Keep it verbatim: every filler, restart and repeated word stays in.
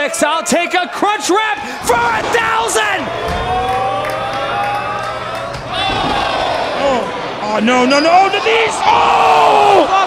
Next, I'll take a crunch wrap for a thousand! Oh, oh no, no, no, the knees! Oh!